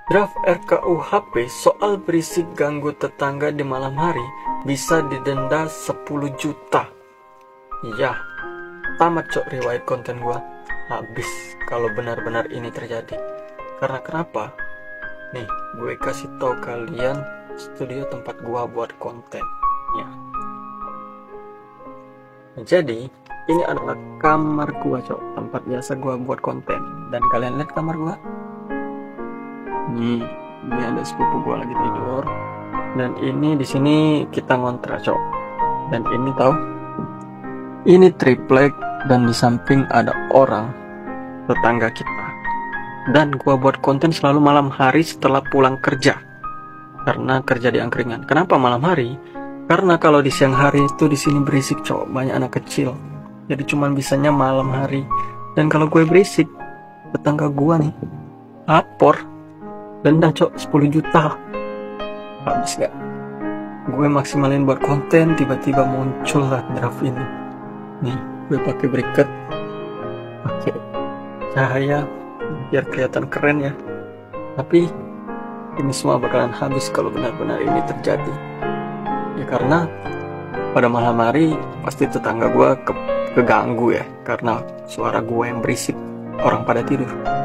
Draft RKUHP soal berisik ganggu tetangga di malam hari bisa didenda 10 juta. Ya, tamat cok riwayat konten gua. Habis kalau benar-benar ini terjadi. Karena kenapa? Nih, gue kasih tau kalian studio tempat gua buat konten. Ya. Jadi, ini adalah kamar gua cok, tempat biasa gua buat konten. Dan kalian lihat kamar gua? Ini ada sepupu gua lagi tidur. Dan ini di sini kita ngontrak cok. Dan ini tahu? Ini triplek dan di samping ada orang tetangga kita. Dan gua buat konten selalu malam hari setelah pulang kerja. Karena kerja di angkringan. Kenapa malam hari? Karena kalau di siang hari itu di sini berisik cok, banyak anak kecil. Jadi cuman bisanya malam hari. Dan kalau gue berisik, tetangga gua nih lapor. Denda cok 10 juta. Habis gak? Gue maksimalin buat konten, tiba-tiba muncul lah draft ini. Nih, gue pakai bracket, pakai cahaya biar kelihatan keren ya. Tapi ini semua bakalan habis kalau benar-benar ini terjadi. Ya karena pada malam hari pasti tetangga gue keganggu ya, karena suara gue yang berisik, orang pada tidur.